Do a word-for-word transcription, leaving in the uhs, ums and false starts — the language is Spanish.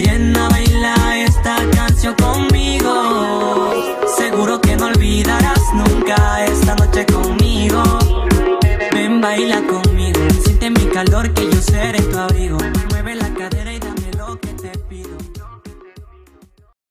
Ven a bailar esta canción conmigo. Seguro que no olvidarás nunca esta noche conmigo. Ven, baila conmigo, siente mi calor que yo seré tu abrigo.